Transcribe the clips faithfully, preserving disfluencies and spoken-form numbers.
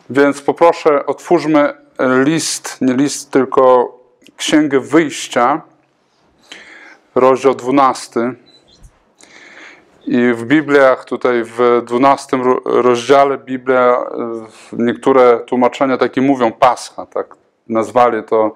Więc poproszę, otwórzmy list, nie list, tylko Księgę Wyjścia, rozdział dwunasty. I w Bibliach, tutaj w dwunastym rozdziale Biblia, niektóre tłumaczenia takie mówią Pascha, tak nazwali to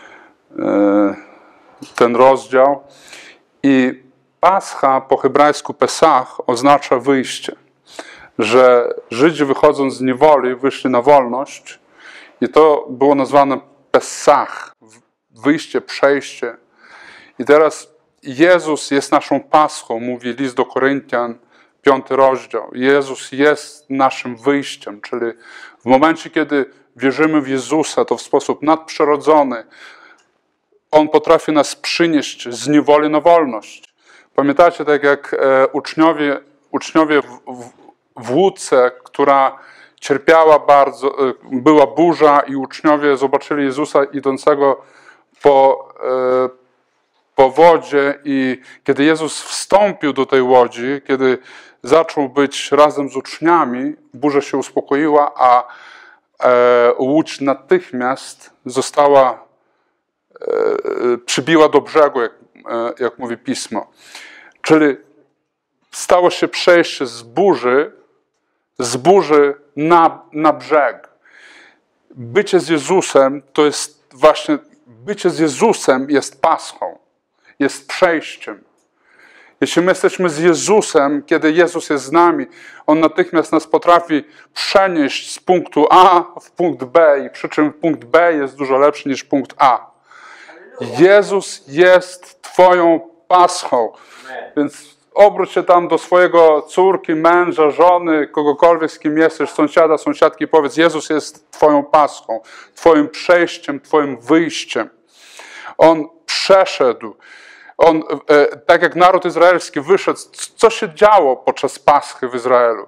ten rozdział. I Pascha po hebrajsku Pesach oznacza wyjście, że Żydzi wychodząc z niewoli wyszli na wolność i to było nazwane Pesach, wyjście, przejście. I teraz Jezus jest naszą Paschą, mówi list do Koryntian, piąty rozdział. Jezus jest naszym wyjściem, czyli w momencie, kiedy wierzymy w Jezusa, to w sposób nadprzyrodzony On potrafi nas przynieść z niewoli na wolność. Pamiętacie, tak jak uczniowie, uczniowie w, w, w łódce, która cierpiała bardzo, była burza i uczniowie zobaczyli Jezusa idącego po, po wodzie i kiedy Jezus wstąpił do tej łodzi, kiedy zaczął być razem z uczniami, burza się uspokoiła, a łódź natychmiast została, przybiła do brzegu, jak, jak mówi Pismo. Czyli stało się przejście z burzy, z burzy na, na brzeg. Bycie z Jezusem to jest właśnie, bycie z Jezusem jest Paschą, jest przejściem. Jeśli my jesteśmy z Jezusem, kiedy Jezus jest z nami, On natychmiast nas potrafi przenieść z punktu A w punkt B i przy czym punkt B jest dużo lepszy niż punkt A. Jezus jest Twoją Paschą, więc obróć się tam do swojego córki, męża, żony, kogokolwiek, z kim jesteś, sąsiada, sąsiadki, powiedz, Jezus jest Twoją Paschą, Twoim przejściem, Twoim wyjściem. On przeszedł. On, tak jak naród izraelski wyszedł, co się działo podczas Paschy w Izraelu?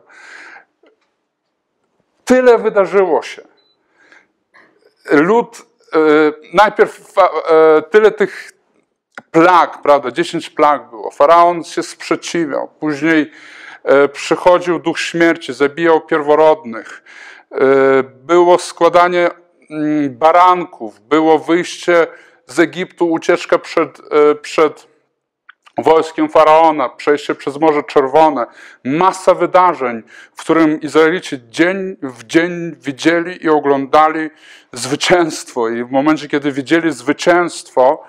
Tyle wydarzyło się. Lud, najpierw tyle tych plag, prawda, dziesięć plag było. Faraon się sprzeciwiał. Później przychodził duch śmierci, zabijał pierworodnych. Było składanie baranków, było wyjście z Egiptu, ucieczka przed, przed wojskiem Faraona, przejście przez Morze Czerwone. Masa wydarzeń, w którym Izraelici dzień w dzień widzieli i oglądali zwycięstwo. I w momencie, kiedy widzieli zwycięstwo,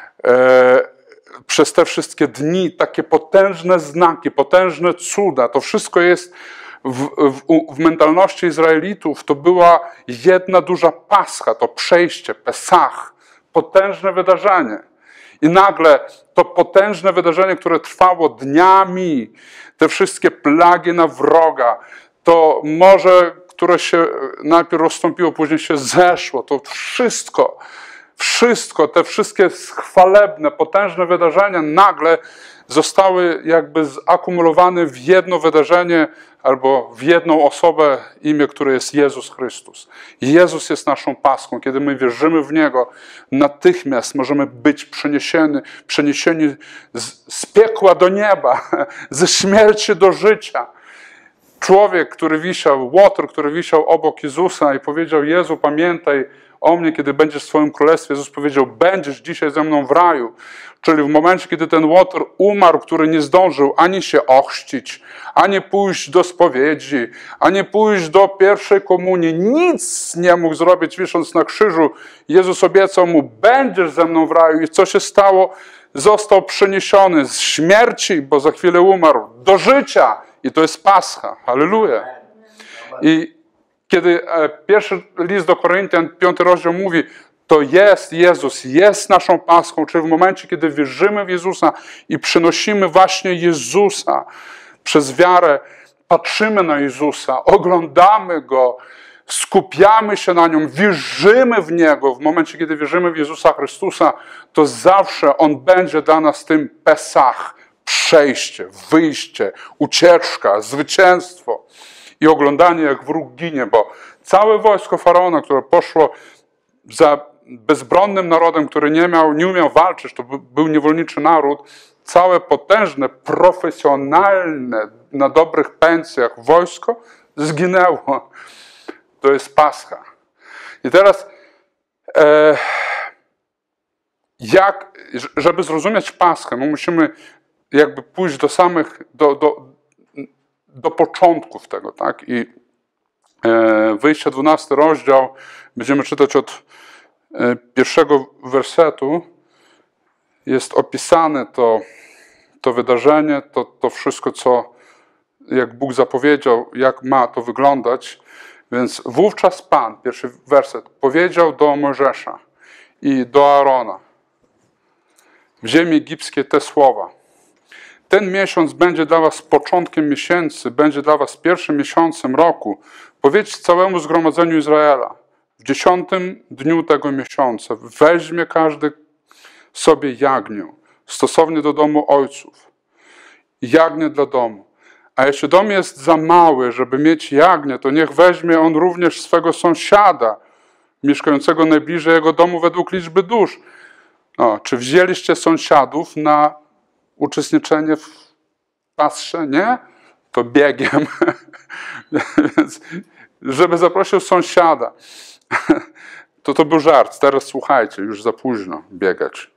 e, przez te wszystkie dni, takie potężne znaki, potężne cuda, to wszystko jest w, w, w mentalności Izraelitów, to była jedna duża Pascha, to przejście, Pesach. Potężne wydarzenie. I nagle to potężne wydarzenie, które trwało dniami, te wszystkie plagi na wroga, to morze, które się najpierw rozstąpiło, później się zeszło, to wszystko, wszystko, te wszystkie chwalebne, potężne wydarzenia nagle zostały jakby zakumulowane w jedno wydarzenie albo w jedną osobę, imię, które jest Jezus Chrystus. Jezus jest naszą Paschą. Kiedy my wierzymy w Niego, natychmiast możemy być przeniesieni, przeniesieni z, z piekła do nieba, ze śmierci do życia. Człowiek, który wisiał, łotr, który wisiał obok Jezusa i powiedział, Jezu, pamiętaj o mnie, kiedy będziesz w swoim królestwie. Jezus powiedział, będziesz dzisiaj ze mną w raju. Czyli w momencie, kiedy ten łotr umarł, który nie zdążył ani się ochrzcić, ani pójść do spowiedzi, ani pójść do pierwszej komunii, nic nie mógł zrobić, wisząc na krzyżu. Jezus obiecał mu, będziesz ze mną w raju. I co się stało? Został przeniesiony z śmierci, bo za chwilę umarł, do życia. I to jest Pascha. Halleluja. I kiedy pierwszy list do Koryntian, piąty rozdział mówi, to jest Jezus, jest naszą Paschą, czyli w momencie, kiedy wierzymy w Jezusa i przynosimy właśnie Jezusa przez wiarę, patrzymy na Jezusa, oglądamy Go, skupiamy się na Nim, wierzymy w Niego. W momencie, kiedy wierzymy w Jezusa Chrystusa, to zawsze On będzie dla nas tym Pesach, przejście, wyjście, ucieczka, zwycięstwo i oglądanie, jak wróg ginie, bo całe wojsko Faraona, które poszło za bezbronnym narodem, który nie miał, nie umiał walczyć, to był niewolniczy naród, całe potężne, profesjonalne, na dobrych pensjach wojsko zginęło. To jest Pascha. I teraz e, jak, żeby zrozumieć Paschę, my musimy jakby pójść do samych, do, do, do początków tego, tak? I e, Wyjścia dwunasty rozdział, będziemy czytać od e, pierwszego wersetu, jest opisane to, to wydarzenie, to, to wszystko, co jak Bóg zapowiedział, jak ma to wyglądać. Więc wówczas Pan, pierwszy werset, powiedział do Mojżesza i do Aarona w ziemi egipskiej te słowa. Ten miesiąc będzie dla was początkiem miesięcy, będzie dla was pierwszym miesiącem roku. Powiedz całemu zgromadzeniu Izraela, w dziesiątym dniu tego miesiąca weźmie każdy sobie jagnię, stosownie do domu ojców. Jagnię dla domu. A jeśli dom jest za mały, żeby mieć jagnię, to niech weźmie on również swego sąsiada, mieszkającego najbliżej jego domu według liczby dusz. No, czy wzięliście sąsiadów na uczestniczenie w Pasrze? Nie? To biegiem. Więc, żeby zaprosił sąsiada. To to był żart. Teraz słuchajcie, już za późno biegać.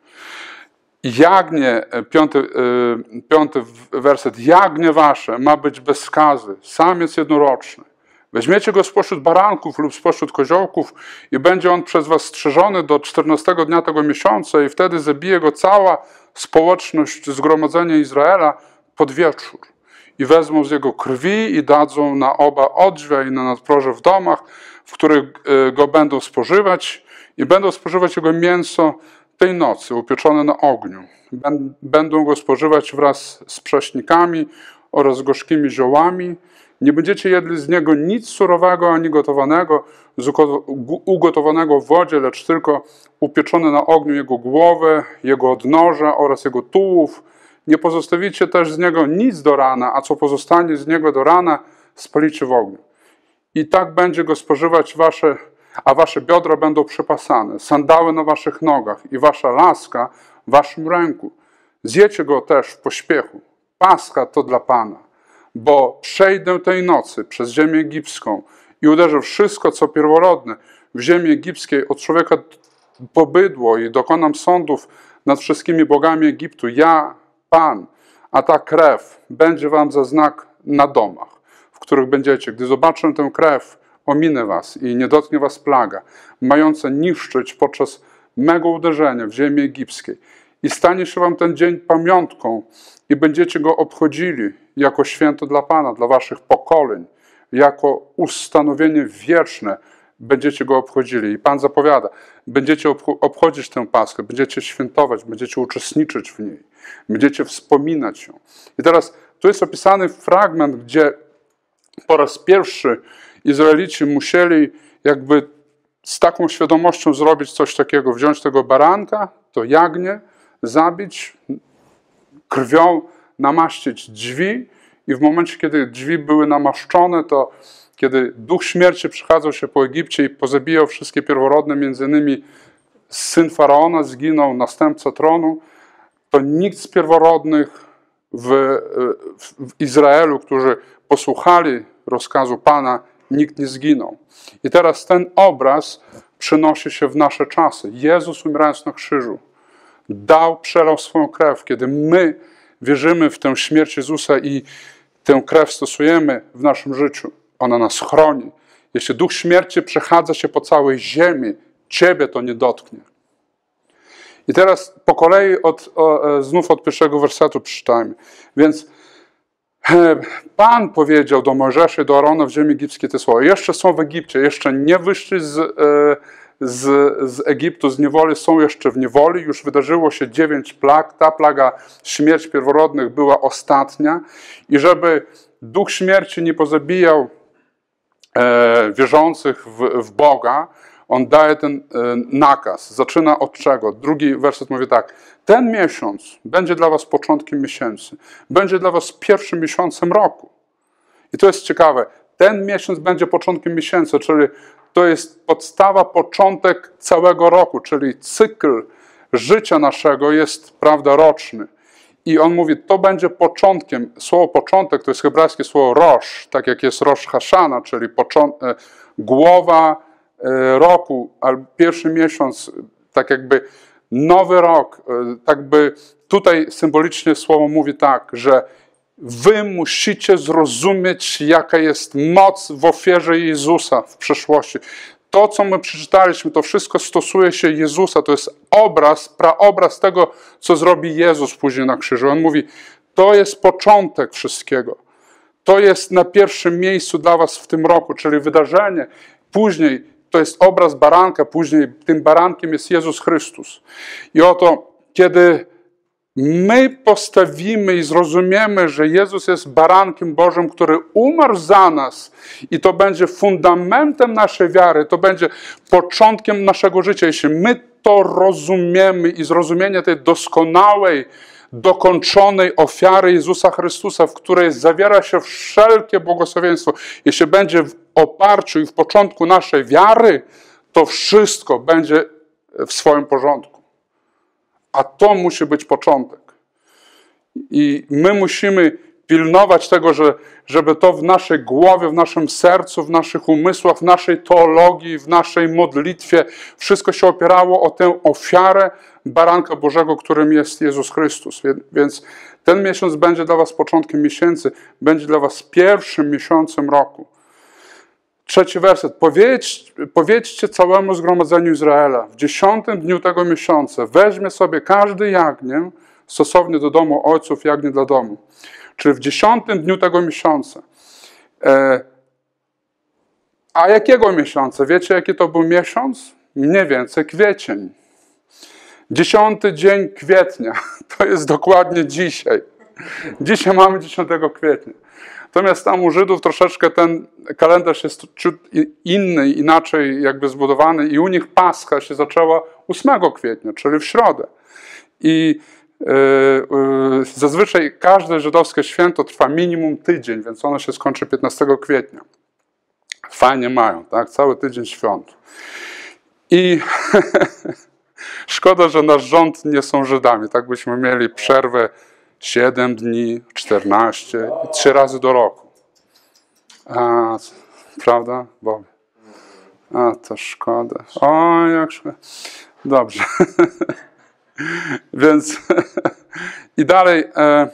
Jagnię, piąty, piąty werset, jagnię wasze ma być bez skazy, samiec jednoroczny. Weźmiecie go spośród baranków lub spośród koziołków i będzie on przez was strzeżony do czternastego dnia tego miesiąca i wtedy zabije go cała społeczność zgromadzenia Izraela pod wieczór. I wezmą z jego krwi i dadzą na oba odrzwia i na nadproże w domach, w których go będą spożywać i będą spożywać jego mięso tej nocy, upieczone na ogniu. Będą go spożywać wraz z prześnikami oraz gorzkimi ziołami. Nie będziecie jedli z niego nic surowego ani gotowanego, ugotowanego w wodzie, lecz tylko upieczone na ogniu jego głowę, jego odnoża oraz jego tułów. Nie pozostawicie też z niego nic do rana, a co pozostanie z niego do rana, spalicie w ogniu. I tak będzie go spożywać wasze, a wasze biodra będą przepasane, sandały na waszych nogach i wasza laska w waszym ręku. Zjecie go też w pośpiechu. Pascha to dla Pana, bo przejdę tej nocy przez ziemię egipską i uderzę wszystko, co pierworodne w ziemi egipskiej, od człowieka po bydło i dokonam sądów nad wszystkimi bogami Egiptu. Ja, Pan, a ta krew będzie wam za znak na domach, w których będziecie. Gdy zobaczę tę krew, ominę was i nie dotknie was plaga, mająca niszczyć podczas mego uderzenia w ziemi egipskiej. I stanie się wam ten dzień pamiątką i będziecie go obchodzili jako święto dla Pana, dla waszych pokoleń, jako ustanowienie wieczne będziecie go obchodzili. I Pan zapowiada, będziecie obchodzić tę Paschę, będziecie świętować, będziecie uczestniczyć w niej, będziecie wspominać ją. I teraz tu jest opisany fragment, gdzie po raz pierwszy Izraelici musieli jakby z taką świadomością zrobić coś takiego, wziąć tego baranka, to jagnię, zabić, krwią namaścić drzwi i w momencie, kiedy drzwi były namaszczone, to kiedy duch śmierci przechadzał się po Egipcie i pozabijał wszystkie pierworodne, między innymi syn Faraona zginął, następca tronu, to nikt z pierworodnych w, w Izraelu, którzy posłuchali rozkazu Pana, nikt nie zginął. I teraz ten obraz przenosi się w nasze czasy. Jezus, umierając na krzyżu, dał, przelał swoją krew. Kiedy my wierzymy w tę śmierć Jezusa i tę krew stosujemy w naszym życiu, ona nas chroni. Jeśli duch śmierci przechadza się po całej ziemi, ciebie to nie dotknie. I teraz po kolei od, o, znów od pierwszego wersetu przeczytajmy. Więc Pan powiedział do Mojżesza i do Aarona w ziemi egipskiej te słowa. Jeszcze są w Egipcie, jeszcze nie wyszli z, z, z Egiptu, z niewoli, są jeszcze w niewoli. Już wydarzyło się dziewięć plag. Ta plaga, śmierć pierworodnych, była ostatnia. I żeby duch śmierci nie pozabijał e, wierzących w, w Boga, on daje ten e, nakaz. Zaczyna od czego? Drugi werset mówi tak. Ten miesiąc będzie dla was początkiem miesięcy. Będzie dla was pierwszym miesiącem roku. I to jest ciekawe. Ten miesiąc będzie początkiem miesięcy, czyli to jest podstawa, początek całego roku, czyli cykl życia naszego jest, prawda, roczny. I on mówi, to będzie początkiem. Słowo początek to jest hebrajskie słowo rosh, tak jak jest Rosh Hashana, czyli głowa roku, albo pierwszy miesiąc, tak jakby nowy rok, tak by tutaj symbolicznie słowo mówi tak, że wy musicie zrozumieć, jaka jest moc w ofierze Jezusa w przeszłości. To, co my przeczytaliśmy, to wszystko stosuje się Jezusa. To jest obraz, praobraz tego, co zrobi Jezus później na krzyżu. On mówi, to jest początek wszystkiego. To jest na pierwszym miejscu dla was w tym roku, czyli wydarzenie. Później to jest obraz baranka, później tym barankiem jest Jezus Chrystus. I oto, kiedy my postawimy i zrozumiemy, że Jezus jest barankiem Bożym, który umarł za nas i to będzie fundamentem naszej wiary, to będzie początkiem naszego życia. Jeśli my to rozumiemy i zrozumienie tej doskonałej, dokończonej ofiary Jezusa Chrystusa, w której zawiera się wszelkie błogosławieństwo, jeśli będzie w oparciu i w początku naszej wiary, to wszystko będzie w swoim porządku. A to musi być początek. I my musimy pilnować tego, że, żeby to w naszej głowie, w naszym sercu, w naszych umysłach, w naszej teologii, w naszej modlitwie wszystko się opierało o tę ofiarę Baranka Bożego, którym jest Jezus Chrystus. Więc ten miesiąc będzie dla was początkiem miesięcy, będzie dla was pierwszym miesiącem roku. Trzeci werset. Powiedz, powiedzcie całemu zgromadzeniu Izraela, w dziesiątym dniu tego miesiąca weźmie sobie każdy jagnię, stosownie do domu ojców, jagnię dla domu. Czyli w dziesiątym dniu tego miesiąca. E, a jakiego miesiąca? Wiecie, jaki to był miesiąc? Mniej więcej kwiecień. Dziesiąty dzień kwietnia. To jest dokładnie dzisiaj. Dzisiaj mamy dziesiątego kwietnia. Natomiast tam u Żydów troszeczkę ten kalendarz jest ciut inny, inaczej jakby zbudowany i u nich Pascha się zaczęła ósmego kwietnia, czyli w środę. I yy, yy, zazwyczaj każde żydowskie święto trwa minimum tydzień, więc ono się skończy piętnastego kwietnia. Fajnie mają, tak? Cały tydzień świąt. I szkoda, że nasz rząd nie są Żydami. Tak byśmy mieli przerwę siedem dni, czternaście i trzy razy do roku. A, prawda? Bo, a, to szkoda. O, jak szkoda. Dobrze. Więc i dalej. E,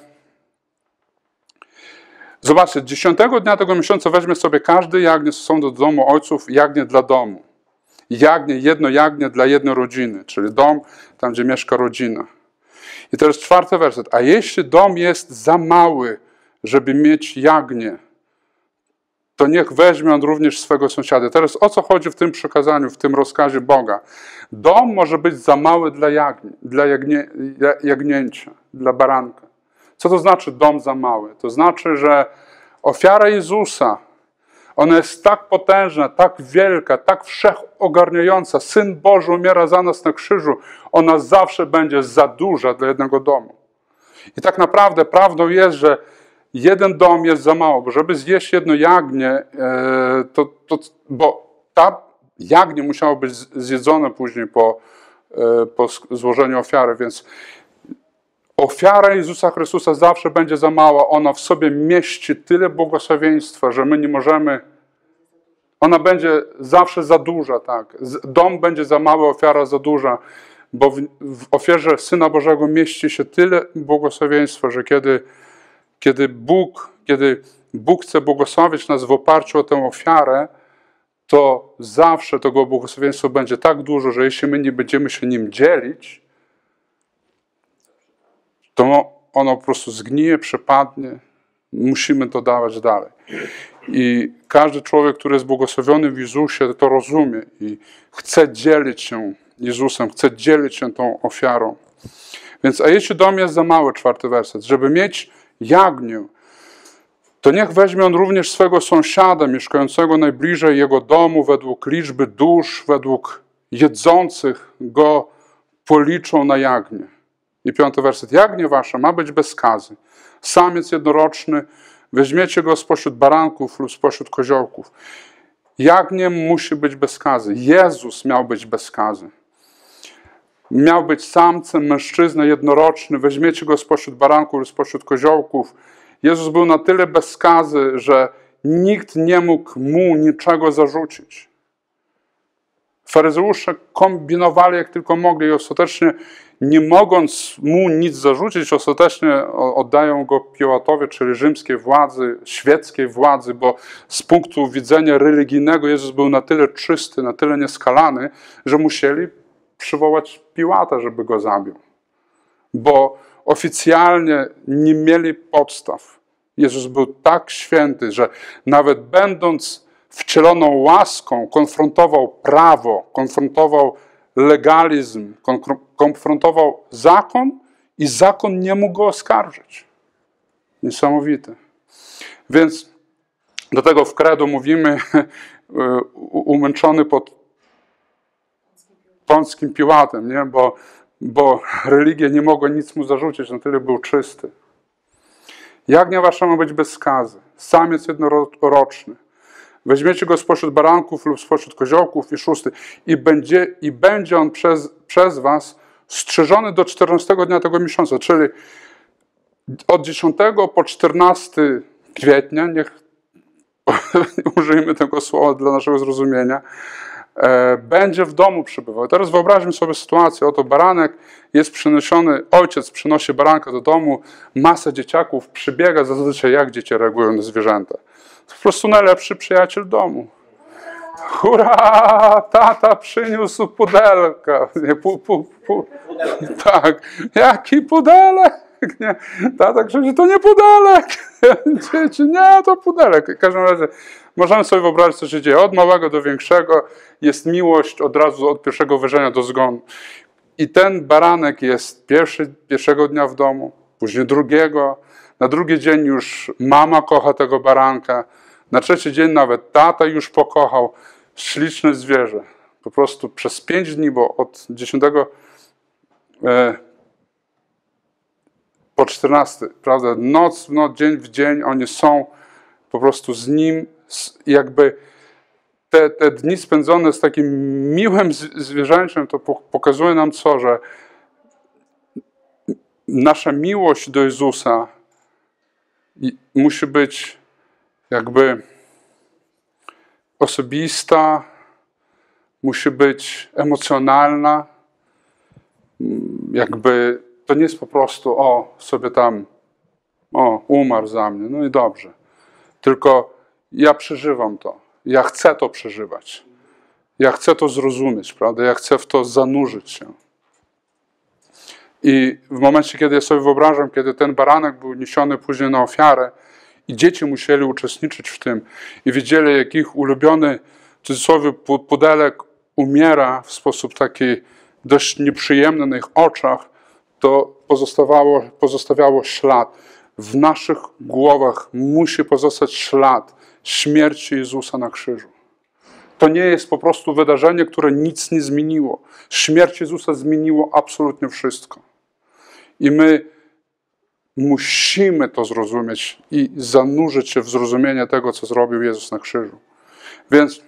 zobaczcie, dziesiątego dnia tego miesiąca weźmie sobie każdy jagnię stosownie do domu ojców, jagnię dla domu. Jagnię, jedno jagnię dla jednej rodziny, czyli dom, tam gdzie mieszka rodzina. I teraz czwarty werset. A jeśli dom jest za mały, żeby mieć jagnię, to niech weźmie on również swego sąsiada. Teraz o co chodzi w tym przykazaniu, w tym rozkazie Boga? Dom może być za mały dla, jagni, dla jagnie, jagnięcia, dla baranka. Co to znaczy dom za mały? To znaczy, że ofiara Jezusa, ona jest tak potężna, tak wielka, tak wszechogarniająca. Syn Boży umiera za nas na krzyżu. Ona zawsze będzie za duża dla jednego domu. I tak naprawdę prawdą jest, że jeden dom jest za mało, bo żeby zjeść jedno jagnię, to, to, bo ta jagnię musiało być zjedzone później po, po złożeniu ofiary, więc ofiara Jezusa Chrystusa zawsze będzie za mała. Ona w sobie mieści tyle błogosławieństwa, że my nie możemy... Ona będzie zawsze za duża, tak. Dom będzie za mały, ofiara za duża, bo w, w ofierze Syna Bożego mieści się tyle błogosławieństwa, że kiedy, kiedy, Bóg, kiedy Bóg chce błogosławić nas w oparciu o tę ofiarę, to zawsze tego błogosławieństwa będzie tak dużo, że jeśli my nie będziemy się nim dzielić, to ono po prostu zgnije, przepadnie. Musimy to dawać dalej. I każdy człowiek, który jest błogosławiony w Jezusie, to rozumie i chce dzielić się Jezusem, chce dzielić się tą ofiarą. Więc, a jeśli dom jest za mały, czwarty werset, żeby mieć jagnię, to niech weźmie on również swego sąsiada, mieszkającego najbliżej jego domu, według liczby dusz, według jedzących go policzą na jagnię. I piąty werset. Jagnię wasze ma być bez skazy. Samiec jednoroczny, weźmiecie go spośród baranków lub spośród koziołków. Jagnię musi być bez skazy. Jezus miał być bez skazy. Miał być samcem, mężczyzna jednoroczny, weźmiecie go spośród baranków lub spośród koziołków. Jezus był na tyle bez skazy, że nikt nie mógł mu niczego zarzucić. Faryzeusze kombinowali jak tylko mogli i ostatecznie, nie mogąc mu nic zarzucić, ostatecznie oddają go Piłatowi, czyli rzymskiej władzy, świeckiej władzy, bo z punktu widzenia religijnego Jezus był na tyle czysty, na tyle nieskalany, że musieli przywołać Piłata, żeby go zabił. Bo oficjalnie nie mieli podstaw. Jezus był tak święty, że nawet będąc wcieloną łaską, konfrontował prawo, konfrontował legalizm, konfrontował zakon i zakon nie mógł go oskarżyć. Niesamowite. Więc do tego w credo mówimy umęczony pod Pąckim Piłatem, nie? Bo, bo religia nie mogła nic mu zarzucić, na tyle był czysty. Jagnię wasza ma być bez skazy, samiec jednoroczny. Weźmiecie go spośród baranków lub spośród koziołków i szósty i będzie, i będzie on przez, przez was strzeżony do czternastego dnia tego miesiąca, czyli od dziesiątego po czternasty kwietnia, niech użyjmy tego słowa dla naszego zrozumienia, e, będzie w domu przebywał. Teraz wyobraźmy sobie sytuację, oto baranek jest przynoszony, ojciec przynosi baranka do domu, masa dzieciaków przybiega, zazwyczaj jak dzieci reagują na zwierzęta. To po prostu najlepszy przyjaciel domu. Hurra! Tata przyniósł pudelka. Nie, pu, pu, pu. Tak, jaki pudelek? Nie. Tata krzyczy, to nie pudelek. Dzieci, nie, to pudelek. W każdym razie możemy sobie wyobrazić, co się dzieje. Od małego do większego jest miłość od razu od pierwszego wejrzenia do zgonu. I ten baranek jest pierwszy, pierwszego dnia w domu, później drugiego. Na drugi dzień już mama kocha tego baranka. Na trzeci dzień nawet tata już pokochał. Śliczne zwierzę. Po prostu przez pięć dni, bo od dziesiątego e, po czternasty, prawda, noc w noc, dzień w dzień, oni są po prostu z nim, jakby te, te dni spędzone z takim miłym zwierzęciem, to pokazuje nam co, że nasza miłość do Jezusa musi być jakby osobista, musi być emocjonalna, jakby to nie jest po prostu o, sobie tam, o, umarł za mnie, no i dobrze. Tylko ja przeżywam to, ja chcę to przeżywać, ja chcę to zrozumieć, prawda, ja chcę w to zanurzyć się. I w momencie, kiedy ja sobie wyobrażam, kiedy ten baranek był niesiony później na ofiarę i dzieci musieli uczestniczyć w tym i widzieli, jak ich ulubiony, w cudzysłowie, pudelek umiera w sposób taki dość nieprzyjemny na ich oczach, to pozostawało, pozostawiało ślad. W naszych głowach musi pozostać ślad śmierci Jezusa na krzyżu. To nie jest po prostu wydarzenie, które nic nie zmieniło. Śmierć Jezusa zmieniło absolutnie wszystko. I my musimy to zrozumieć i zanurzyć się w zrozumienie tego, co zrobił Jezus na krzyżu. Więc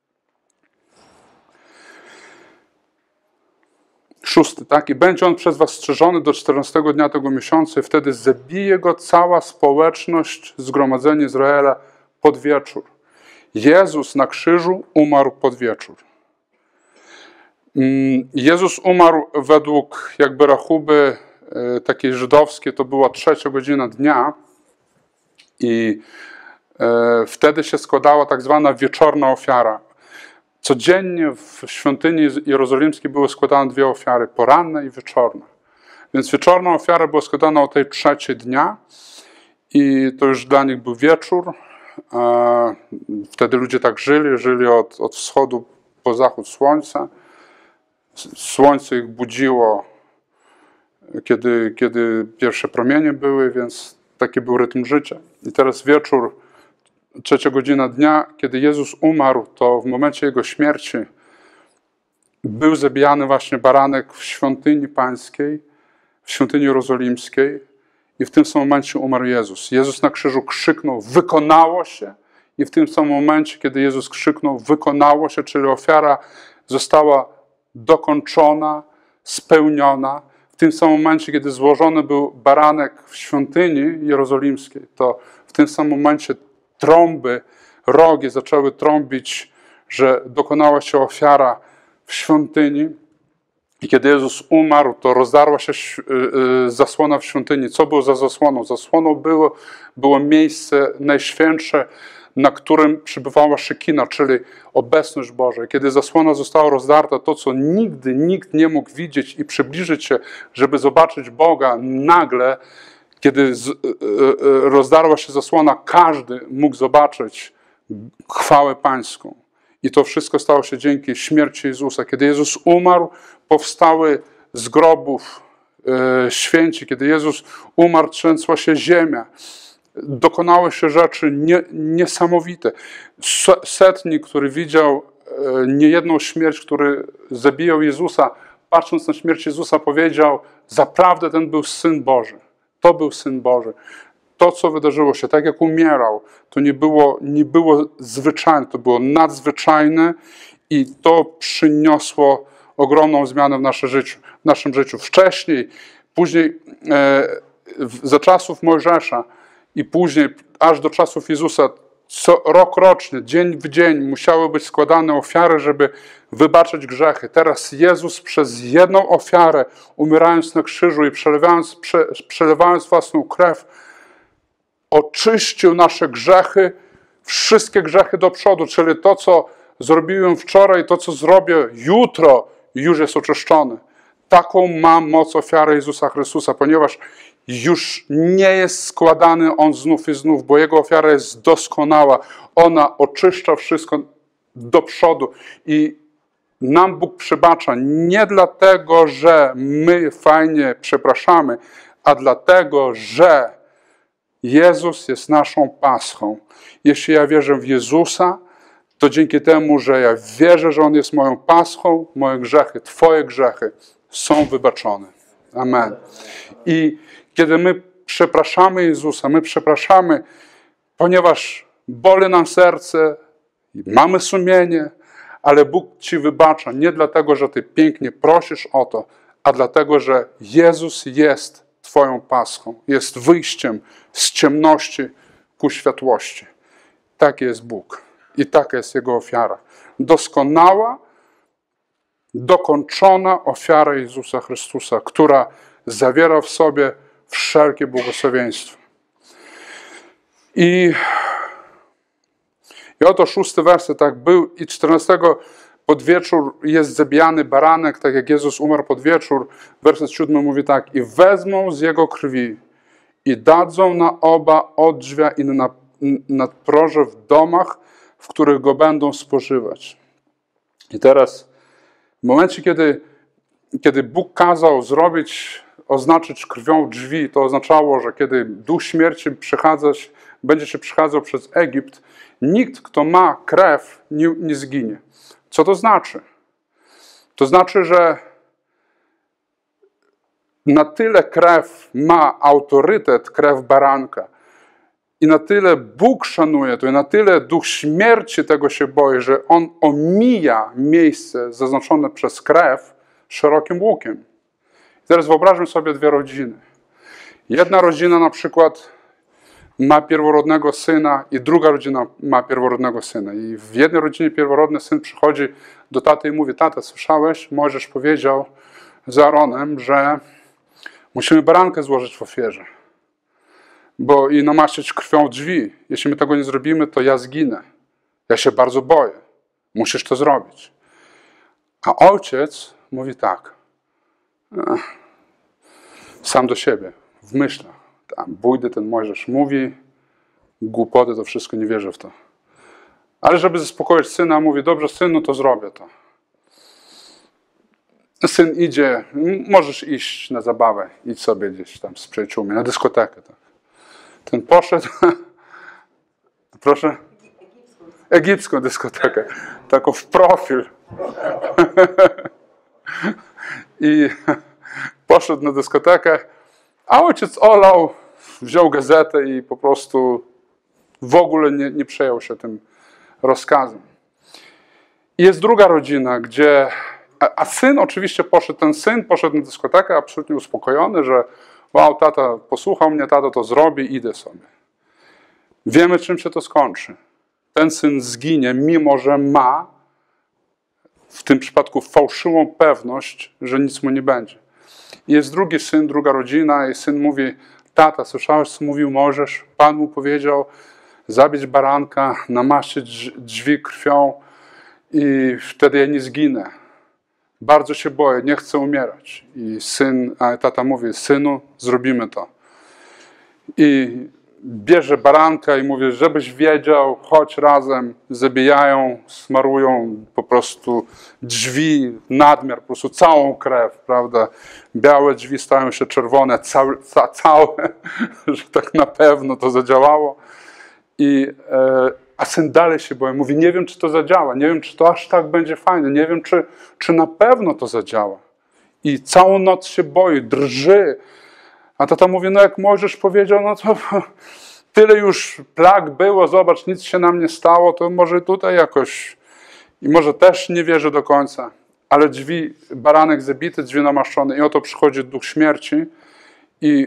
szósty, tak? I będzie on przez was strzeżony do czternastego dnia tego miesiąca i wtedy zabije go cała społeczność, zgromadzenie Izraela pod wieczór. Jezus na krzyżu umarł pod wieczór. Jezus umarł według jakby rachuby takiej żydowskiej, to była trzecia godzina dnia i wtedy się składała tak zwana wieczorna ofiara. Codziennie w świątyni jerozolimskiej były składane dwie ofiary, poranna i wieczorna. Więc wieczorna ofiara była składana o tej trzeciej dnia i to już dla nich był wieczór. Wtedy ludzie tak żyli, żyli od, od wschodu po zachód słońca. Słońce ich budziło, kiedy, kiedy pierwsze promienie były, więc taki był rytm życia. I teraz wieczór, trzecia godzina dnia, kiedy Jezus umarł, to w momencie Jego śmierci był zabijany właśnie baranek w świątyni pańskiej, w świątyni jerozolimskiej i w tym samym momencie umarł Jezus. Jezus na krzyżu krzyknął, wykonało się i w tym samym momencie, kiedy Jezus krzyknął, wykonało się, czyli ofiara została dokończona, spełniona. W tym samym momencie, kiedy złożony był baranek w świątyni jerozolimskiej, to w tym samym momencie trąby, rogi zaczęły trąbić, że dokonała się ofiara w świątyni. I kiedy Jezus umarł, to rozdarła się zasłona w świątyni. Co było za zasłoną? Zasłoną było, było miejsce najświętsze, na którym przybywała szekina, czyli obecność Boża. Kiedy zasłona została rozdarta, to co nigdy nikt nie mógł widzieć i przybliżyć się, żeby zobaczyć Boga, nagle, kiedy z, rozdarła się zasłona, każdy mógł zobaczyć chwałę Pańską. I to wszystko stało się dzięki śmierci Jezusa. Kiedy Jezus umarł, powstały z grobów e, święci. Kiedy Jezus umarł, trzęsła się ziemia. Dokonały się rzeczy nie, niesamowite. Setnik, który widział e, niejedną śmierć, który zabijał Jezusa, patrząc na śmierć Jezusa, powiedział: zaprawdę ten był Syn Boży. To był Syn Boży. To, co wydarzyło się, tak jak umierał, to nie było, nie było zwyczajne, to było nadzwyczajne i to przyniosło ogromną zmianę w, nasze życiu, w naszym życiu. Wcześniej, później, e, za czasów Mojżesza i później, aż do czasów Jezusa, co rok rocznie, dzień w dzień musiały być składane ofiary, żeby wybaczyć grzechy. Teraz Jezus przez jedną ofiarę, umierając na krzyżu i przelewając, prze, przelewając własną krew, oczyścił nasze grzechy, wszystkie grzechy do przodu, czyli to, co zrobiłem wczoraj, to, co zrobię jutro, już jest oczyszczone. Taką ma moc ofiary Jezusa Chrystusa, ponieważ już nie jest składany On znów i znów, bo Jego ofiara jest doskonała. Ona oczyszcza wszystko do przodu i nam Bóg przebacza nie dlatego, że my fajnie przepraszamy, a dlatego, że Jezus jest naszą paschą. Jeśli ja wierzę w Jezusa, to dzięki temu, że ja wierzę, że On jest moją paschą, moje grzechy, Twoje grzechy są wybaczone. Amen. I kiedy my przepraszamy Jezusa, my przepraszamy, ponieważ boli nam serce i mamy sumienie, ale Bóg Ci wybacza nie dlatego, że Ty pięknie prosisz o to, a dlatego, że Jezus jest Twoją paschą, jest wyjściem z ciemności ku światłości. Taki jest Bóg i taka jest Jego ofiara. Doskonała, dokończona ofiara Jezusa Chrystusa, która zawiera w sobie wszelkie błogosławieństwo. I, i oto szósty werset, tak był i czternastego pod wieczór jest zabijany baranek, tak jak Jezus umarł pod wieczór. Werset siódmy mówi tak: i wezmą z Jego krwi i dadzą na oba odrzwia i na nadproże w domach, w których Go będą spożywać. I teraz w momencie, kiedy, kiedy Bóg kazał zrobić, oznaczyć krwią drzwi, to oznaczało, że kiedy duch śmierci przychadzać, będzie się przychadzał przez Egipt, nikt, kto ma krew, nie, nie zginie. Co to znaczy? To znaczy, że na tyle krew ma autorytet, krew baranka, i na tyle Bóg szanuje to, i na tyle duch śmierci tego się boi, że on omija miejsce zaznaczone przez krew szerokim łukiem. I teraz wyobraźmy sobie dwie rodziny. Jedna rodzina na przykład ma pierworodnego syna i druga rodzina ma pierworodnego syna. I w jednej rodzinie pierworodny syn przychodzi do taty i mówi: tata, słyszałeś? Mojżesz powiedział z Aaronem, że musimy barankę złożyć w ofierze, bo i namaścić krwią drzwi. Jeśli my tego nie zrobimy, to ja zginę. Ja się bardzo boję. Musisz to zrobić. A ojciec mówi tak. Sam do siebie, w myślach. Tam bójdy ten Mojżesz mówi, głupoty, to wszystko, nie wierzę w to. Ale żeby zaspokoić syna, mówi: dobrze, synu, to zrobię to. Syn idzie, możesz iść na zabawę, idź sobie gdzieś tam z przyjaciółmi, na dyskotekę. Tak. Ten poszedł, proszę, egipską dyskotekę, taką w profil. I poszedł na dyskotekę, a ojciec olał, wziął gazetę i po prostu w ogóle nie, nie przejął się tym rozkazem. I jest druga rodzina, gdzie... A, a syn oczywiście poszedł, ten syn poszedł na dyskotekę absolutnie uspokojony, że wow, tata posłuchał mnie, tata to zrobi, idę sobie. Wiemy, czym się to skończy. Ten syn zginie, mimo że ma w tym przypadku fałszywą pewność, że nic mu nie będzie. I jest drugi syn, druga rodzina i syn mówi: tata, słyszałeś, co mówił Mojżesz? Pan mu powiedział zabić baranka, namaścić drzwi krwią i wtedy ja nie zginę. Bardzo się boję, nie chcę umierać. I syn, a tata mówi: synu, zrobimy to. I bierze baranka i mówi: żebyś wiedział, chodź razem. Zabijają, smarują po prostu drzwi, nadmiar, po prostu całą krew, prawda? Białe drzwi stają się czerwone, całe, ca, całe że tak na pewno to zadziałało. I, e, a syn dalej się boi. Mówi: nie wiem, czy to zadziała, nie wiem, czy to aż tak będzie fajne, nie wiem, czy, czy na pewno to zadziała. I całą noc się boi, drży. A tata mówi: no jak Mojżesz powiedział, no to tyle już plag było, zobacz, nic się nam nie stało, to może tutaj jakoś... I może też nie wierzy do końca. Ale drzwi, baranek zabity, drzwi namaszczone i oto przychodzi duch śmierci i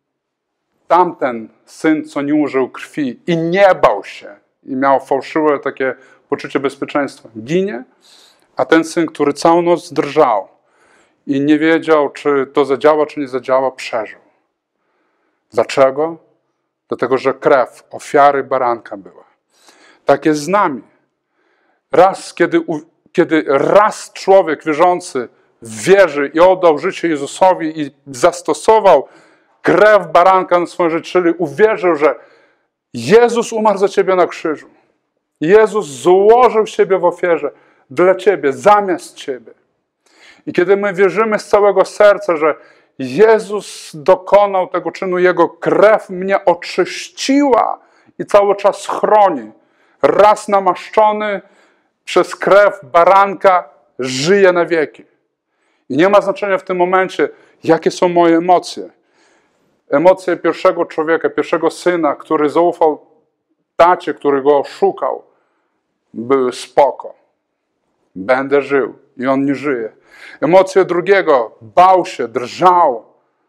tamten syn, co nie użył krwi i nie bał się i miał fałszywe takie poczucie bezpieczeństwa, ginie, a ten syn, który całą noc drżał i nie wiedział, czy to zadziała, czy nie zadziała, przeżył. Dlaczego? Dlatego, że krew ofiary baranka była. Tak jest z nami. Raz, kiedy, kiedy raz człowiek wierzący wierzy i oddał życie Jezusowi i zastosował krew baranka na swoje życie, czyli uwierzył, że Jezus umarł za ciebie na krzyżu. Jezus złożył siebie w ofierze dla ciebie, zamiast ciebie. I kiedy my wierzymy z całego serca, że Jezus dokonał tego czynu, Jego krew mnie oczyściła i cały czas chroni. Raz namaszczony przez krew baranka żyje na wieki. I nie ma znaczenia w tym momencie, jakie są moje emocje. Emocje pierwszego człowieka, pierwszego syna, który zaufał tacie, który go oszukał, były spoko. Będę żył i on nie żyje. Emocje drugiego, bał się, drżał.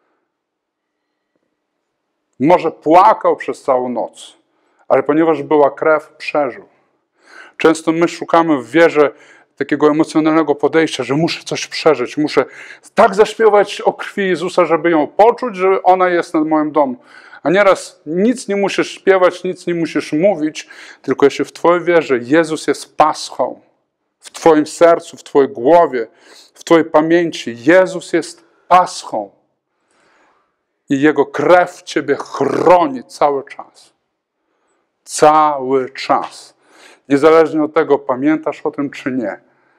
Może płakał przez całą noc, ale ponieważ była krew, przeżył. Często my szukamy w wierze takiego emocjonalnego podejścia, że muszę coś przeżyć, muszę tak zaśpiewać o krwi Jezusa, żeby ją poczuć, że ona jest nad moim domu. A nieraz nic nie musisz śpiewać, nic nie musisz mówić, tylko jeśli w twojej wierze Jezus jest paschą, w twoim sercu, w twojej głowie, w twojej pamięci, Jezus jest paschą i Jego krew ciebie chroni cały czas. Cały czas. Niezależnie od tego, pamiętasz o tym, czy nie.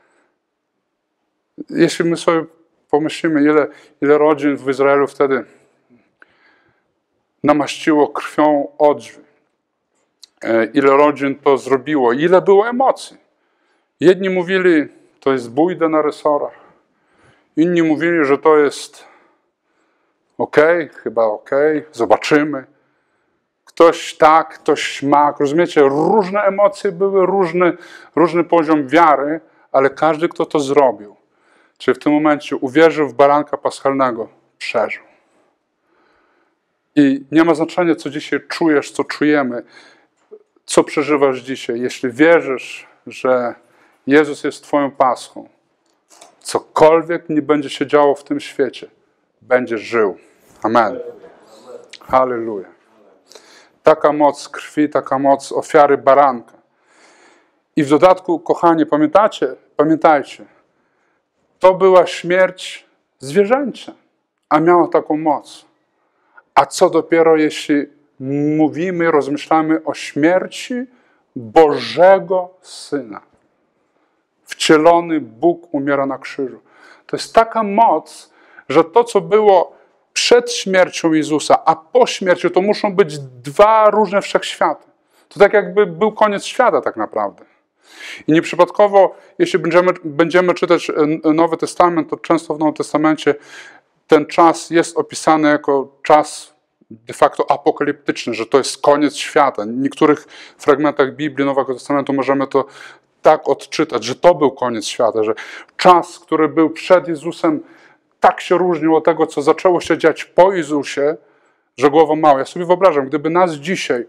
Jeśli my sobie pomyślimy, ile, ile rodzin w Izraelu wtedy namaściło krwią odrzwi, ile rodzin to zrobiło, ile było emocji. Jedni mówili, to jest bójda na resorach. Inni mówili, że to jest okej, okay, chyba okej, okay, zobaczymy. Ktoś tak, ktoś śmak. Rozumiecie, różne emocje były, różny, różny poziom wiary, ale każdy, kto to zrobił, czyli w tym momencie uwierzył w baranka paschalnego, przeżył. I nie ma znaczenia, co dzisiaj czujesz, co czujemy, co przeżywasz dzisiaj. Jeśli wierzysz, że Jezus jest twoją paschą, cokolwiek nie będzie się działo w tym świecie, będziesz żył. Amen. Halleluja. Taka moc krwi, taka moc ofiary baranka. I w dodatku, kochani, pamiętacie? Pamiętajcie, to była śmierć zwierzęcia, a miała taką moc. A co dopiero, jeśli mówimy, rozmyślamy o śmierci Bożego Syna. Wcielony Bóg umiera na krzyżu. To jest taka moc, że to, co było przed śmiercią Jezusa, a po śmierci, to muszą być dwa różne wszechświaty. To tak jakby był koniec świata tak naprawdę. I nieprzypadkowo, jeśli będziemy, będziemy czytać Nowy Testament, to często w Nowym Testamencie ten czas jest opisany jako czas de facto apokaliptyczny, że to jest koniec świata. W niektórych fragmentach Biblii Nowego Testamentu możemy to tak odczytać, że to był koniec świata, że czas, który był przed Jezusem, tak się różnił od tego, co zaczęło się dziać po Jezusie, że głowa mała. Ja sobie wyobrażam, gdyby nas dzisiaj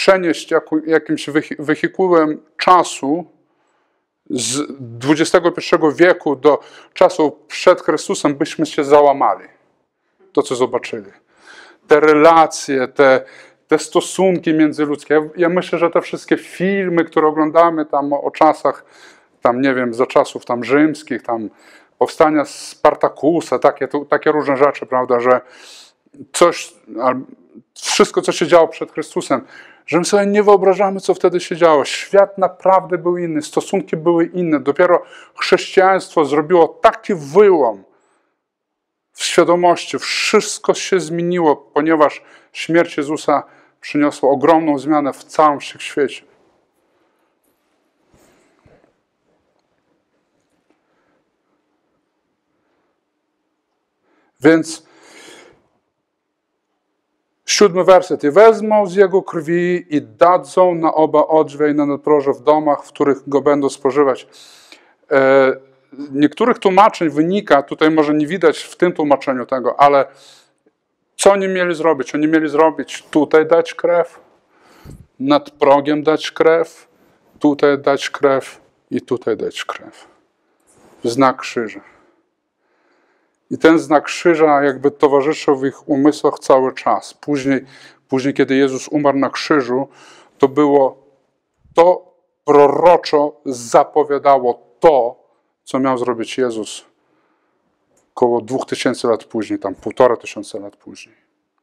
przenieść jako, jakimś wehikułem czasu z dwudziestego pierwszego wieku do czasu przed Chrystusem, byśmy się załamali. To, co zobaczyli. Te relacje, te, te stosunki międzyludzkie. Ja, ja myślę, że te wszystkie filmy, które oglądamy tam o, o czasach, tam nie wiem, za czasów tam rzymskich, tam powstania Spartakusa, takie, to, takie różne rzeczy, prawda, że coś, wszystko, co się działo przed Chrystusem, że my sobie nie wyobrażamy, co wtedy się działo. Świat naprawdę był inny, stosunki były inne. Dopiero chrześcijaństwo zrobiło taki wyłom w świadomości. Wszystko się zmieniło, ponieważ śmierć Jezusa przyniosła ogromną zmianę w całym wszechświecie. Więc siódmy werset. I wezmą z jego krwi i dadzą na oba odrzwie i na nadproże w domach, w których go będą spożywać. E, niektórych tłumaczeń wynika, tutaj może nie widać w tym tłumaczeniu tego, ale co oni mieli zrobić? Oni mieli zrobić tutaj dać krew, nad progiem dać krew, tutaj dać krew i tutaj dać krew. Znak krzyża. I ten znak krzyża jakby towarzyszył w ich umysłach cały czas. Później, później, kiedy Jezus umarł na krzyżu, to było to proroczo zapowiadało to, co miał zrobić Jezus około dwóch tysięcy lat później, tam półtora tysiąca lat później.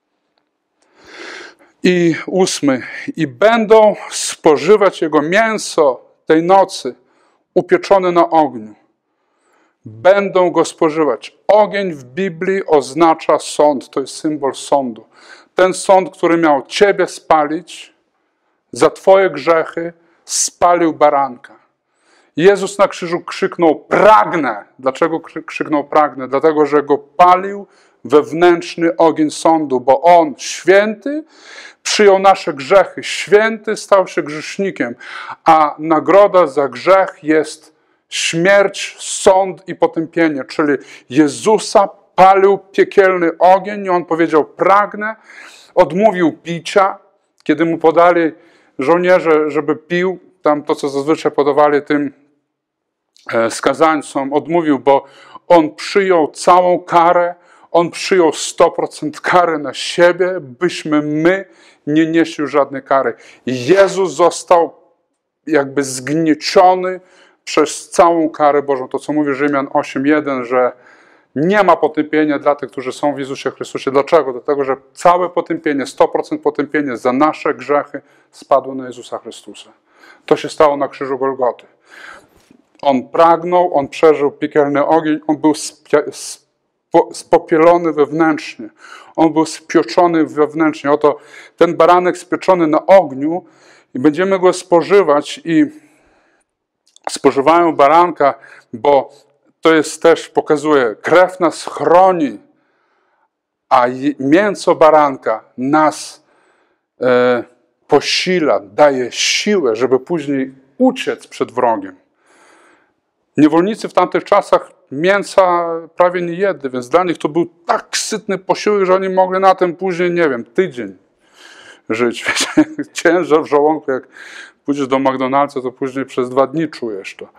I ósmy. I będą spożywać jego mięso tej nocy, upieczone na ogniu. Będą go spożywać. Ogień w Biblii oznacza sąd. To jest symbol sądu. Ten sąd, który miał ciebie spalić za twoje grzechy, spalił baranka. Jezus na krzyżu krzyknął pragnę. Dlaczego krzyknął pragnę? Dlatego, że go palił wewnętrzny ogień sądu, bo on, święty, przyjął nasze grzechy. Święty stał się grzesznikiem, a nagroda za grzech jest śmierć, sąd i potępienie, czyli Jezusa palił piekielny ogień i on powiedział pragnę, odmówił picia, kiedy mu podali żołnierze, żeby pił, tam to, co zazwyczaj podawali tym skazańcom, odmówił, bo on przyjął całą karę, on przyjął sto procent kary na siebie, byśmy my nie nieśli żadnej kary. Jezus został jakby zgnieciony przez całą karę Bożą. To, co mówi Rzymian osiem jeden, że nie ma potępienia dla tych, którzy są w Jezusie Chrystusie. Dlaczego? Dlatego, że całe potępienie, sto procent potępienie za nasze grzechy spadło na Jezusa Chrystusa. To się stało na krzyżu Golgoty. On pragnął, on przeżył piekielny ogień, on był spopielony wewnętrznie. On był spieczony wewnętrznie. Oto ten baranek spieczony na ogniu i będziemy go spożywać i spożywają baranka, bo to jest też, pokazuje, krew nas chroni, a mięso baranka nas e, posila, daje siłę, żeby później uciec przed wrogiem. Niewolnicy w tamtych czasach mięsa prawie nie jedli, więc dla nich to był tak sytny posiłek, że oni mogli na tym później, nie wiem, tydzień żyć. Wiecie, ciężar w żołądku, jak pójdziesz do McDonald'sa, to później przez dwa dni czujesz to.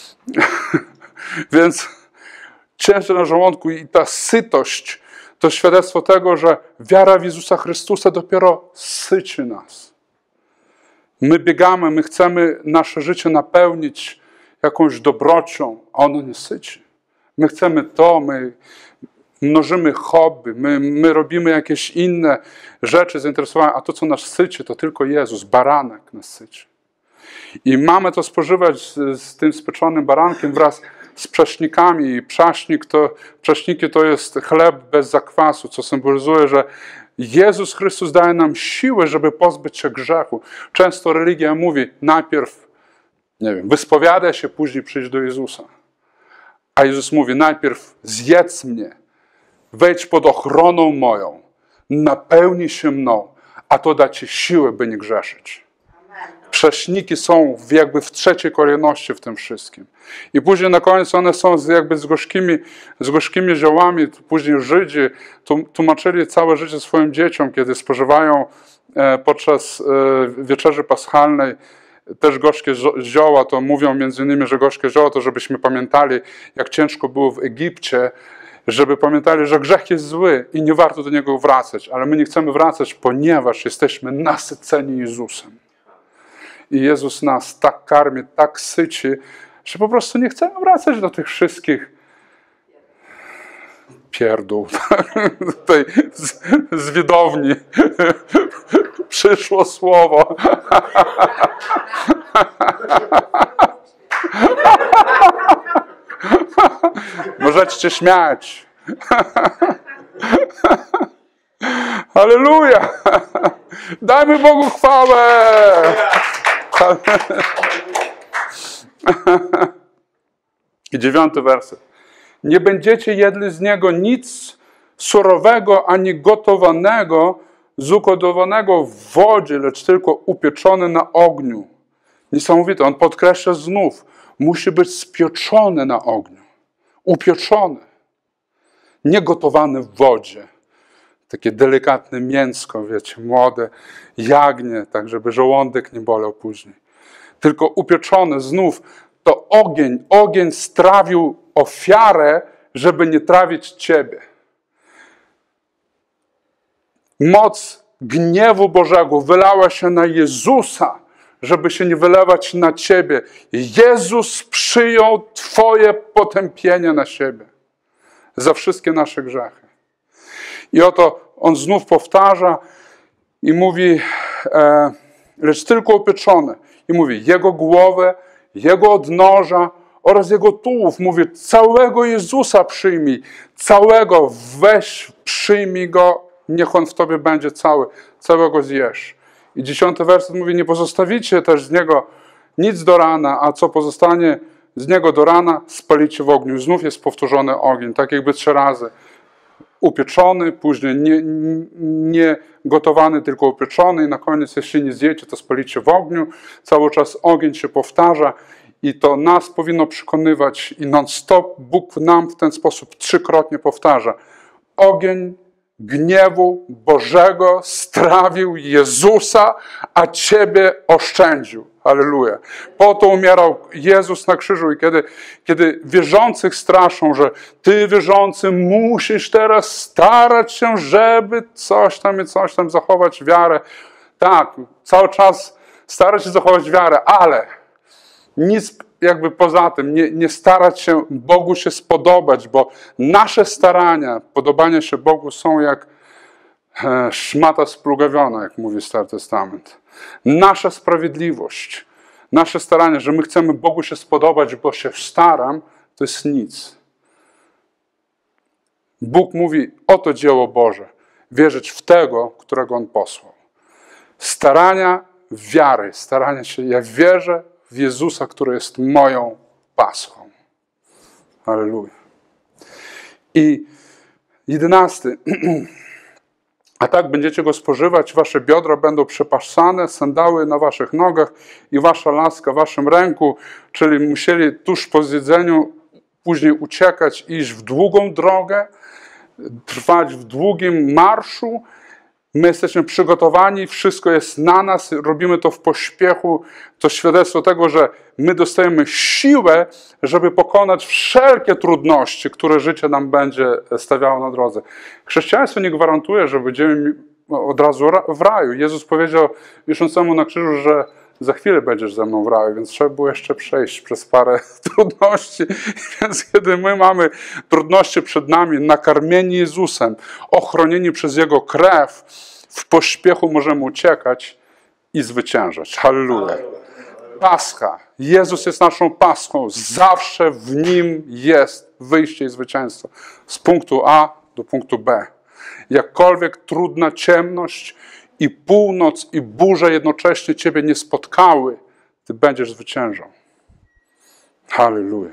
Więc ciężar na żołądku i ta sytość to świadectwo tego, że wiara w Jezusa Chrystusa dopiero syci nas. My biegamy, my chcemy nasze życie napełnić jakąś dobrocią, a ono nie syci. My chcemy to, my mnożymy hobby, my, my robimy jakieś inne rzeczy, zainteresowania, a to, co nas syci, to tylko Jezus, baranek nas syci. I mamy to spożywać z, z tym spieczonym barankiem wraz z prześnikami. I prześnik to, prześniki to jest chleb bez zakwasu, co symbolizuje, że Jezus Chrystus daje nam siłę, żeby pozbyć się grzechu. Często religia mówi, najpierw, nie wiem, wyspowiadaj się, później przyjdź do Jezusa. A Jezus mówi, najpierw zjedz mnie, wejdź pod ochroną moją, napełnij się mną, a to da ci siłę, by nie grzeszyć. Prześniki są jakby w trzeciej kolejności w tym wszystkim. I później na koniec one są jakby z gorzkimi, z gorzkimi ziołami. Później Żydzi tłumaczyli całe życie swoim dzieciom, kiedy spożywają podczas wieczerzy paschalnej też gorzkie zioła, to mówią między innymi, że gorzkie zioła to żebyśmy pamiętali, jak ciężko było w Egipcie, żeby pamiętali, że grzech jest zły i nie warto do niego wracać, ale my nie chcemy wracać, ponieważ jesteśmy nasyceni Jezusem. I Jezus nas tak karmi, tak syci, że po prostu nie chcemy wracać do tych wszystkich pierdół. Tutaj z, z widowni przyszło słowo. Możecie się śmiać. Halleluja! Dajmy Bogu chwałę! I dziewiąty werset. Nie będziecie jedli z niego nic surowego ani gotowanego, zugotowanego w wodzie, lecz tylko upieczone na ogniu. Niesamowite. On podkreśla znów. Musi być spieczony na ogniu. Upieczony. Nie gotowany w wodzie. Takie delikatne mięsko, wiecie, młode jagnię, tak żeby żołądek nie bolał później. Tylko upieczone znów. To ogień. Ogień strawił ofiarę, żeby nie trawić ciebie. Moc gniewu Bożego wylała się na Jezusa, żeby się nie wylewać na ciebie. Jezus przyjął twoje potępienie na siebie za wszystkie nasze grzechy. I oto on znów powtarza i mówi, e, lecz tylko upieczone. I mówi, jego głowę, jego odnoża oraz jego tułów. Mówi, całego Jezusa przyjmij, całego weź, przyjmij go, niech on w tobie będzie cały, całego zjesz. I dziesiąty werset mówi, nie pozostawicie też z niego nic do rana, a co pozostanie z niego do rana, spalicie w ogniu. Znów jest powtórzony ogień, tak jakby trzy razy. Upieczony, później nie, nie gotowany, tylko upieczony i na koniec, jeśli nie zjecie, to spalicie w ogniu. Cały czas ogień się powtarza i to nas powinno przekonywać i non-stop Bóg nam w ten sposób trzykrotnie powtarza. Ogień gniewu Bożego strawił Jezusa, a ciebie oszczędził. Halleluja. Po to umierał Jezus na krzyżu i kiedy, kiedy wierzących straszą, że ty wierzący musisz teraz starać się, żeby coś tam i coś tam zachować wiarę. Tak, cały czas starać się zachować wiarę, ale nic jakby poza tym, nie, nie starać się Bogu się spodobać, bo nasze starania, podobania się Bogu są jak e, szmata splugawiona, jak mówi Stary Testament. Nasza sprawiedliwość, nasze starania, że my chcemy Bogu się spodobać, bo się staram, to jest nic. Bóg mówi, oto dzieło Boże, wierzyć w tego, którego On posłał. Starania wiary, starania się, ja wierzę w Jezusa, który jest moją paschą. Halleluja. I jedenasty. A tak będziecie go spożywać, wasze biodra będą przepasane, sandały na waszych nogach i wasza laska w waszym ręku, czyli musieli tuż po zjedzeniu później uciekać, iść w długą drogę, trwać w długim marszu. My jesteśmy przygotowani, wszystko jest na nas, robimy to w pośpiechu. To świadectwo tego, że my dostajemy siłę, żeby pokonać wszelkie trudności, które życie nam będzie stawiało na drodze. Chrześcijaństwo nie gwarantuje, że będziemy od razu w raju. Jezus powiedział wiszącemu na krzyżu, że za chwilę będziesz ze mną w raju, więc trzeba było jeszcze przejść przez parę trudności. Więc kiedy my mamy trudności przed nami, nakarmieni Jezusem, ochronieni przez Jego krew, w pośpiechu możemy uciekać i zwyciężać. Halleluja. Pascha. Jezus jest naszą paschą. Zawsze w Nim jest wyjście i zwycięstwo. Z punktu A do punktu B. Jakkolwiek trudna ciemność i północ i burze jednocześnie ciebie nie spotkały, ty będziesz zwyciężał. Halleluja.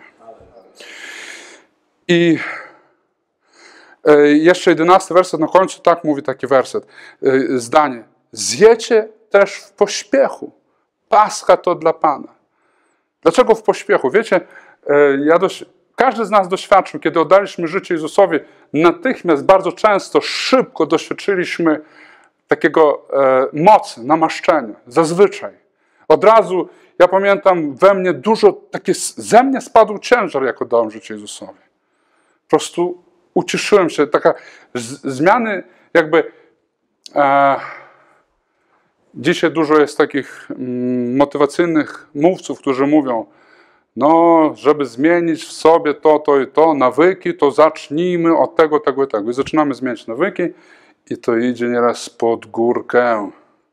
I jeszcze jedenasty werset na końcu tak mówi taki werset, zdanie. Zjecie też w pośpiechu. Pascha to dla Pana. Dlaczego w pośpiechu? Wiecie, ja dość, każdy z nas doświadczył, kiedy oddaliśmy życie Jezusowi, natychmiast, bardzo często, szybko doświadczyliśmy takiego e, mocy, namaszczenia, zazwyczaj. Od razu, ja pamiętam, we mnie dużo, takie, ze mnie spadł ciężar, jak oddałem życie Jezusowi. Po prostu ucieszyłem się, taka z, zmiany jakby... E, dzisiaj dużo jest takich mm, motywacyjnych mówców, którzy mówią, no, żeby zmienić w sobie to, to i to, nawyki, to zacznijmy od tego, tego i tego. I zaczynamy zmieniać nawyki i to idzie nieraz pod górkę.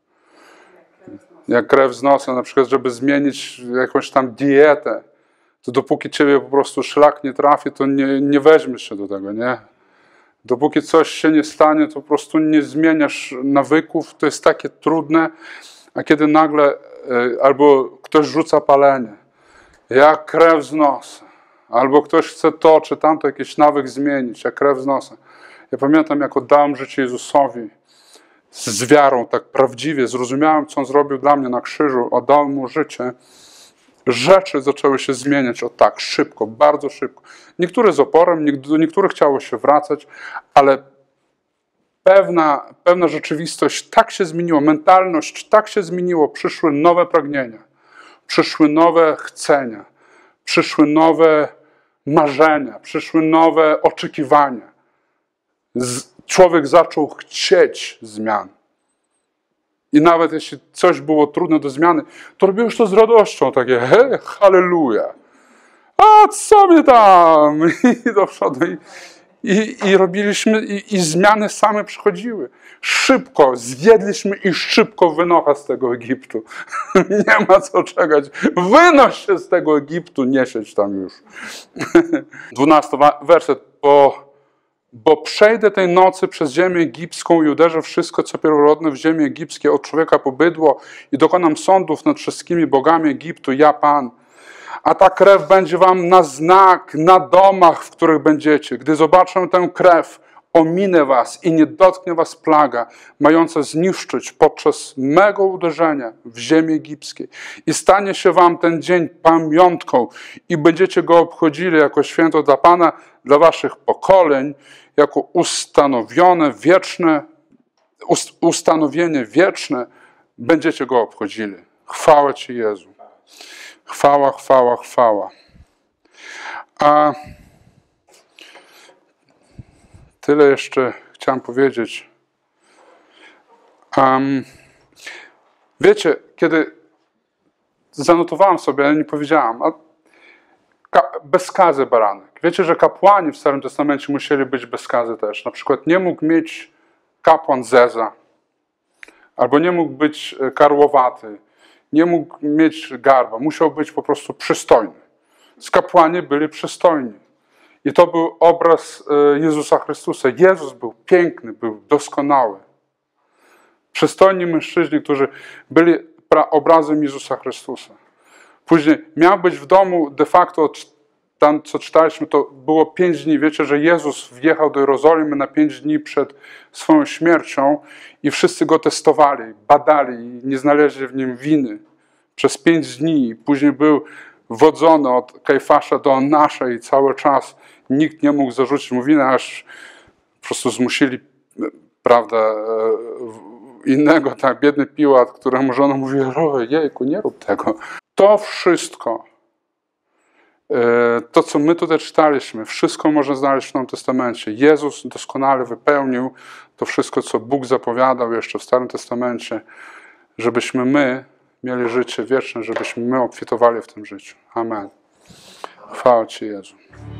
Jak krew z nosa, na przykład, żeby zmienić jakąś tam dietę, to dopóki ciebie po prostu szlak nie trafi, to nie, nie weźmiesz się do tego, nie? Dopóki coś się nie stanie, to po prostu nie zmieniasz nawyków, to jest takie trudne, a kiedy nagle albo ktoś rzuca palenie, jak krew z nosa, albo ktoś chce to czy tamto jakiś nawyk zmienić, jak krew z nosa. Ja pamiętam, jak oddałem życie Jezusowi z wiarą, tak prawdziwie, zrozumiałem, co On zrobił dla mnie na krzyżu, oddałem Mu życie, rzeczy zaczęły się zmieniać o tak, szybko, bardzo szybko. Niektóre z oporem, do niektórych chciało się wracać, ale pewna, pewna rzeczywistość tak się zmieniła, mentalność tak się zmieniło, przyszły nowe pragnienia, przyszły nowe chcenia, przyszły nowe marzenia, przyszły nowe oczekiwania. Z, człowiek zaczął chcieć zmian. I nawet jeśli coś było trudne do zmiany, to robiłeś to z radością, takie hej, halleluja. A co mnie tam? I do przodu. I, i, i robiliśmy, i, i zmiany same przychodziły. Szybko zjedliśmy i szybko wynocha z tego Egiptu. Nie ma co czekać. Wynoś się z tego Egiptu, nie siedź tam już. Dwunasty werset. Bo Bo przejdę tej nocy przez ziemię egipską i uderzę wszystko, co pierworodne w ziemi egipskiej, od człowieka po bydło i dokonam sądów nad wszystkimi bogami Egiptu, ja Pan. A ta krew będzie wam na znak, na domach, w których będziecie. Gdy zobaczę tę krew, ominę was i nie dotknie was plaga, mająca zniszczyć podczas mego uderzenia w ziemi egipskiej. I stanie się wam ten dzień pamiątką i będziecie go obchodzili jako święto dla Pana, dla waszych pokoleń, jako ustanowione, wieczne, ust, ustanowienie wieczne, będziecie go obchodzili. Chwała Ci, Jezu. Chwała, chwała, chwała. A tyle jeszcze chciałem powiedzieć. Um, wiecie, kiedy zanotowałem sobie, ale nie powiedziałam, a bez skazy baranek. Wiecie, że kapłani w Starym Testamencie musieli być bez skazy też. Na przykład nie mógł mieć kapłan zeza, albo nie mógł być karłowaty, nie mógł mieć garba. Musiał być po prostu przystojny. Z kapłani byli przystojni. I to był obraz Jezusa Chrystusa. Jezus był piękny, był doskonały. Przystojni mężczyźni, którzy byli obrazem Jezusa Chrystusa. Później miał być w domu de facto, tam co czytaliśmy, to było pięć dni. Wiecie, że Jezus wjechał do Jerozolimy na pięć dni przed swoją śmiercią i wszyscy go testowali, badali i nie znaleźli w nim winy. Przez pięć dni. Później był wodzony od Kajfasza do Annasza i cały czas nikt nie mógł zarzucić mu winy, aż po prostu zmusili, prawda, innego, tak, biedny Piłat, któremu żona mówi, jejku, nie rób tego. To wszystko, to co my tutaj czytaliśmy, wszystko można znaleźć w Nowym Testamencie. Jezus doskonale wypełnił to wszystko, co Bóg zapowiadał jeszcze w Starym Testamencie, żebyśmy my mieli życie wieczne, żebyśmy my obfitowali w tym życiu. Amen. Chwała Ci, Jezu.